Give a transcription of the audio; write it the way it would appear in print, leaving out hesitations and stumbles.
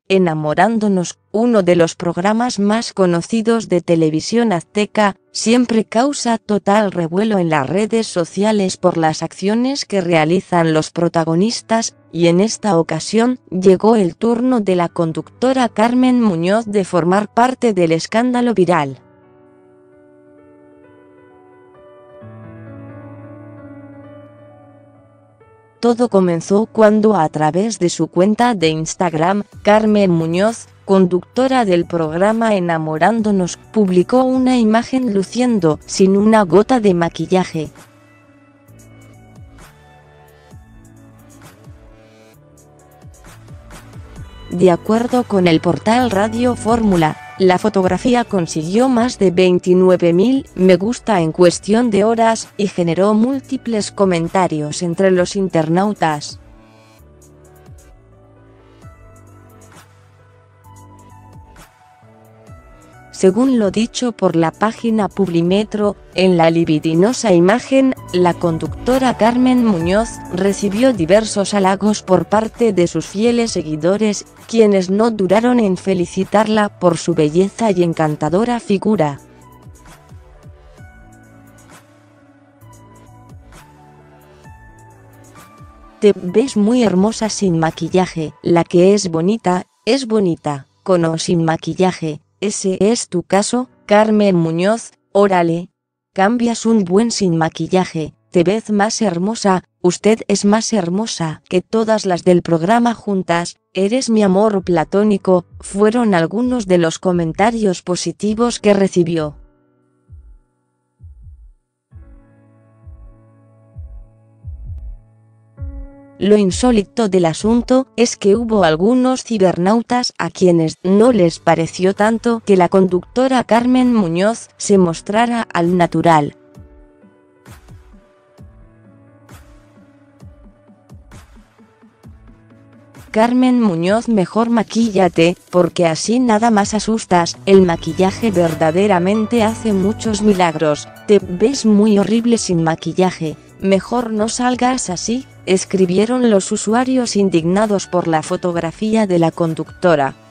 Enamorándonos, uno de los programas más conocidos de televisión azteca, siempre causa total revuelo en las redes sociales por las acciones que realizan los protagonistas, y en esta ocasión llegó el turno de la conductora Carmen Muñoz de formar parte del escándalo viral. Todo comenzó cuando a través de su cuenta de Instagram, Carmen Muñoz, conductora del programa Enamorándonos, publicó una imagen luciendo sin una gota de maquillaje. De acuerdo con el portal Radio Fórmula, la fotografía consiguió más de 29.000 me gusta en cuestión de horas y generó múltiples comentarios entre los internautas. Según lo dicho por la página Publimetro, en la libidinosa imagen, la conductora Carmen Muñoz recibió diversos halagos por parte de sus fieles seguidores, quienes no dudaron en felicitarla por su belleza y encantadora figura. Te ves muy hermosa sin maquillaje, la que es bonita, con o sin maquillaje. ¿Ese es tu caso, Carmen Muñoz? Órale, cambias un buen sin maquillaje, te ves más hermosa, usted es más hermosa que todas las del programa juntas, eres mi amor platónico, fueron algunos de los comentarios positivos que recibió. Lo insólito del asunto es que hubo algunos cibernautas a quienes no les pareció tanto que la conductora Carmen Muñoz se mostrara al natural. Carmen Muñoz, mejor maquíllate, porque así nada más asustas, el maquillaje verdaderamente hace muchos milagros, te ves muy horrible sin maquillaje, mejor no salgas así, escribieron los usuarios indignados por la fotografía de la conductora.